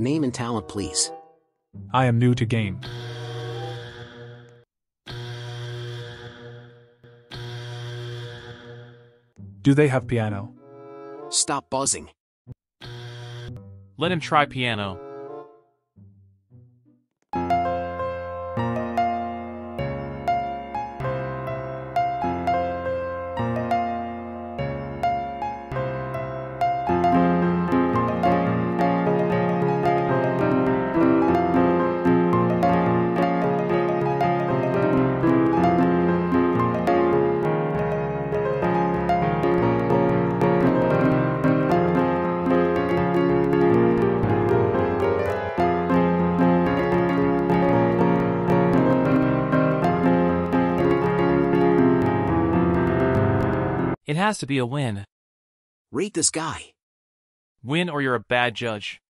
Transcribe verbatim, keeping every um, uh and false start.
Name and talent, please. I am new to game. Do they have piano? Stop buzzing. Let him try piano. It has to be a win. Rate this guy. Win or you're a bad judge.